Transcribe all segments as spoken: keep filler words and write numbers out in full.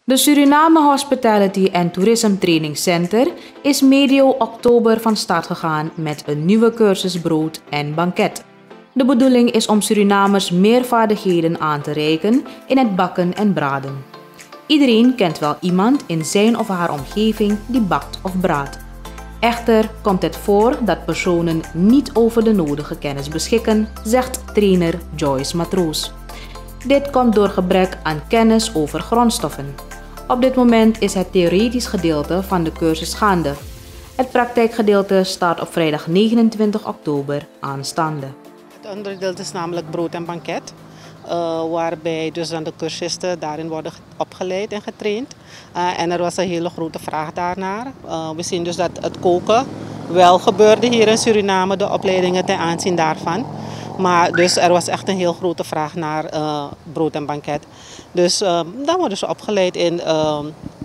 De Suriname Hospitality and Tourism Training Center is medio oktober van start gegaan met een nieuwe cursus brood en banket. De bedoeling is om Surinamers meer vaardigheden aan te reiken in het bakken en braden. Iedereen kent wel iemand in zijn of haar omgeving die bakt of braadt. Echter komt het voor dat personen niet over de nodige kennis beschikken, zegt trainer Joyce Matroos. Dit komt door gebrek aan kennis over grondstoffen. Op dit moment is het theoretisch gedeelte van de cursus gaande. Het praktijkgedeelte start op vrijdag negenentwintig oktober aanstaande. Het onderdeel is namelijk brood en banket, uh, waarbij dus dan de cursisten daarin worden opgeleid en getraind. Uh, en er was een hele grote vraag daarnaar. Uh, we zien dus dat het koken wel gebeurde hier in Suriname, de opleidingen ten aanzien daarvan. Maar dus er was echt een heel grote vraag naar uh, brood en banket. Dus uh, dan worden ze opgeleid in uh,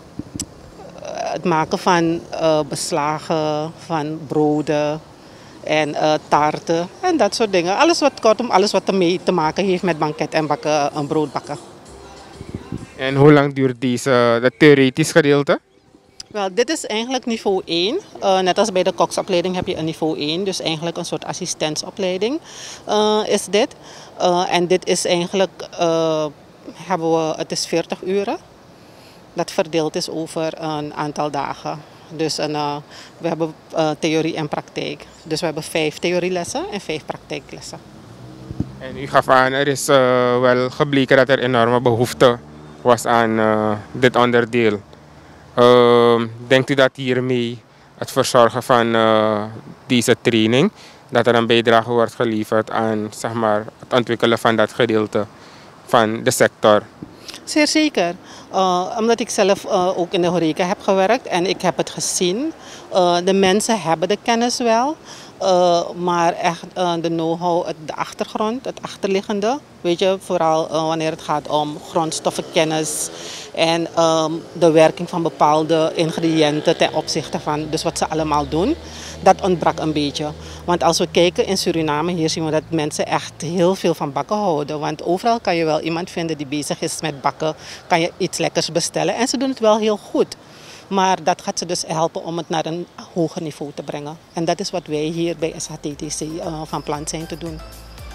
het maken van uh, beslagen, van broden en uh, taarten en dat soort dingen. Alles wat, kortom, alles wat ermee te maken heeft met banket en bakken, een brood bakken. En hoe lang duurt deze, dat theoretisch gedeelte? Wel, dit is eigenlijk niveau één. Uh, net als bij de koksopleiding heb je een niveau één. Dus eigenlijk een soort assistentsopleiding uh, is dit. Uh, en dit is eigenlijk, uh, hebben we, het is veertig uren. Dat verdeeld is over een aantal dagen. Dus een, uh, we hebben uh, theorie en praktijk. Dus we hebben vijf theorielessen en vijf praktijklessen. En u gaf aan, er is uh, wel gebleken dat er enorme behoefte was aan uh, dit onderdeel. Uh, denkt u dat hiermee het verzorgen van uh, deze training, dat er een bijdrage wordt geleverd aan zeg maar, het ontwikkelen van dat gedeelte van de sector? Zeer zeker. Uh, omdat ik zelf uh, ook in de horeca heb gewerkt en ik heb het gezien. Uh, de mensen hebben de kennis wel. Uh, maar echt uh, de know-how, de achtergrond, het achterliggende. Weet je, vooral uh, wanneer het gaat om grondstoffenkennis en um, de werking van bepaalde ingrediënten ten opzichte van dus wat ze allemaal doen. Dat ontbrak een beetje. Want als we kijken in Suriname, hier zien we dat mensen echt heel veel van bakken houden. Want overal kan je wel iemand vinden die bezig is met bakken, kan je iets lekkers bestellen en ze doen het wel heel goed. Maar dat gaat ze dus helpen om het naar een hoger niveau te brengen. En dat is wat wij hier bij S H T T C uh, van plan zijn te doen.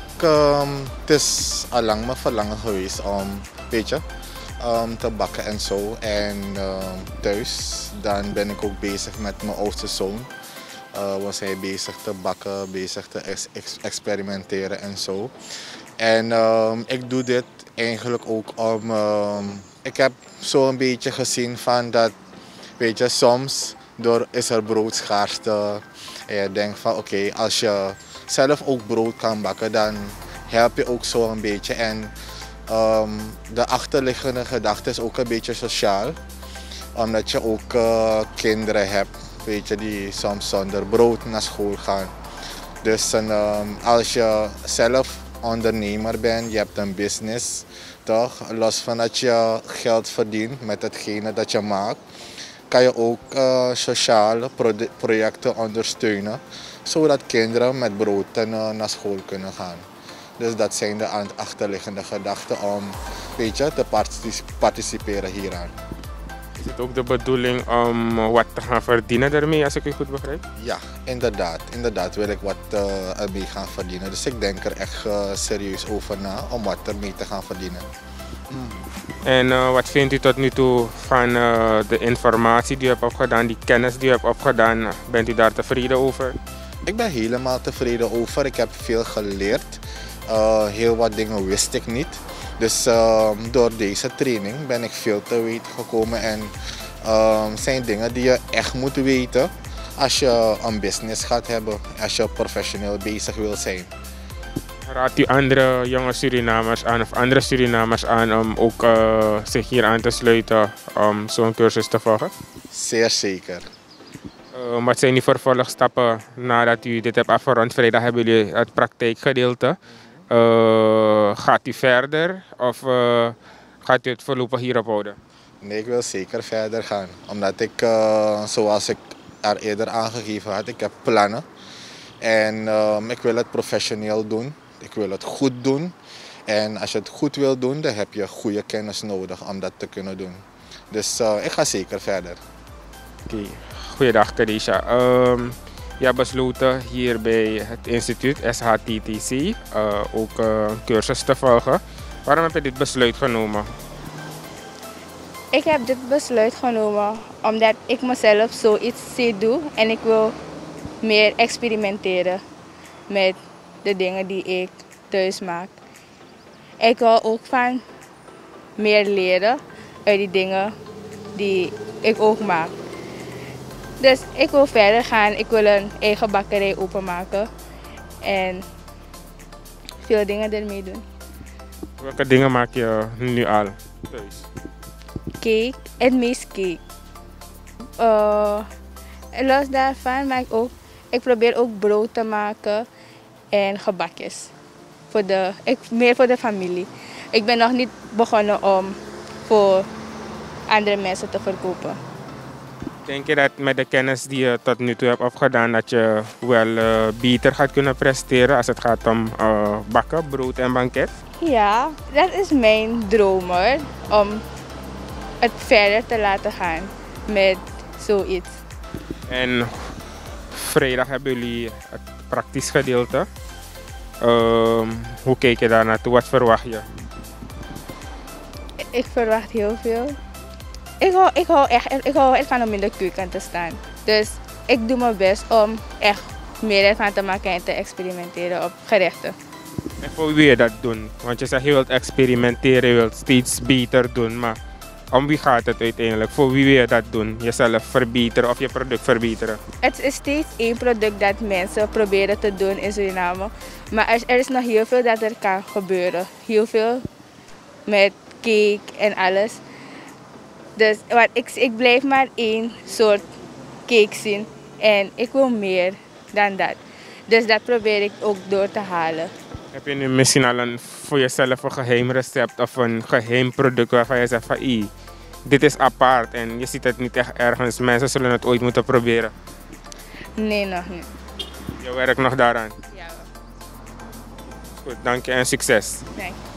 Um, het is al lang mijn verlangen geweest om, weet je, um, te bakken en zo. En um, thuis dan ben ik ook bezig met mijn oudste zoon. Uh, was hij bezig te bakken, bezig te ex ex experimenteren en zo. En um, ik doe dit eigenlijk ook om... Um, ik heb zo een beetje gezien van dat... Weet je, soms door is er broodschaarste en je denkt van oké, okay, als je zelf ook brood kan bakken, dan help je ook zo een beetje. En um, de achterliggende gedachte is ook een beetje sociaal, omdat je ook uh, kinderen hebt, weet je, die soms zonder brood naar school gaan. Dus en, um, als je zelf ondernemer bent, je hebt een business, toch? Los van dat je geld verdient met hetgene dat je maakt, kan je ook uh, sociale projecten ondersteunen, zodat kinderen met brood uh, naar school kunnen gaan. Dus dat zijn de achterliggende gedachten om weet je, te participeren hieraan. Is het ook de bedoeling om wat te gaan verdienen daarmee, als ik u goed begrijp? Ja, inderdaad. Inderdaad wil ik wat uh, ermee gaan verdienen. Dus ik denk er echt uh, serieus over na om wat ermee te gaan verdienen. Hmm. En uh, wat vindt u tot nu toe van uh, de informatie die u hebt opgedaan, die kennis die u hebt opgedaan? Bent u daar tevreden over? Ik ben helemaal tevreden over. Ik heb veel geleerd. Uh, heel wat dingen wist ik niet. Dus uh, door deze training ben ik veel te weten gekomen. En uh, zijn dingen die je echt moet weten als je een business gaat hebben, als je professioneel bezig wil zijn. Raadt u andere jonge Surinamers aan of andere Surinamers aan om ook uh, zich hier aan te sluiten om zo'n cursus te volgen? Zeer zeker. Uh, wat zijn die vervolgstappen nadat u dit hebt afgerond? Vrijdag hebben jullie het praktijkgedeelte. Uh, gaat u verder of uh, gaat u het voorlopig hierop houden? Nee, ik wil zeker verder gaan. Omdat ik, uh, zoals ik er eerder aangegeven had, ik heb plannen. En uh, ik wil het professioneel doen. Ik wil het goed doen. En als je het goed wil doen, dan heb je goede kennis nodig om dat te kunnen doen. Dus uh, ik ga zeker verder. Oké, okay. Goeiedag Kadisha. Um, je hebt besloten hier bij het instituut S H T T C uh, ook uh, een cursus te volgen. Waarom heb je dit besluit genomen? Ik heb dit besluit genomen omdat ik mezelf zoiets zie doen en ik wil meer experimenteren met de dingen die ik thuis maak. Ik wil ook van meer leren uit die dingen die ik ook maak. Dus ik wil verder gaan, ik wil een eigen bakkerij openmaken en veel dingen ermee doen. Welke dingen maak je nu al thuis? Cake, het meest cake. Uh, los daarvan maak ik ook, ik probeer ook brood te maken en gebakjes. Voor de, ik, meer voor de familie. Ik ben nog niet begonnen om voor andere mensen te verkopen. Denk je dat met de kennis die je tot nu toe hebt opgedaan, dat je wel uh, beter gaat kunnen presteren als het gaat om uh, bakken, brood en banket? Ja, dat is mijn droom hoor, om het verder te laten gaan met zoiets. En vrijdag hebben jullie het praktisch gedeelte. Uh, hoe kijk je daar naartoe? Wat verwacht je? Ik verwacht heel veel. Ik hou, ik, hou echt, ik hou echt van om in de keuken te staan. Dus ik doe mijn best om echt meer ervan te maken en te experimenteren op gerechten. En voor wie wil je dat doen? Want je zegt je wilt experimenteren, je wilt steeds beter doen. Maar om wie gaat het uiteindelijk? Voor wie wil je dat doen? Jezelf verbeteren of je product verbeteren? Het is steeds één product dat mensen proberen te doen in Suriname. Maar er, er is nog heel veel dat er kan gebeuren. Heel veel met cake en alles. Dus wat, ik, ik blijf maar één soort cake zien en ik wil meer dan dat. Dus dat probeer ik ook door te halen. Heb je nu misschien al een, voor jezelf een geheim recept of een geheim product waarvan je zegt van dit is apart en je ziet het niet echt ergens, mensen zullen het ooit moeten proberen? Nee, nog niet. Je werkt nog daaraan? Ja. Goed, dank je en succes. Nee.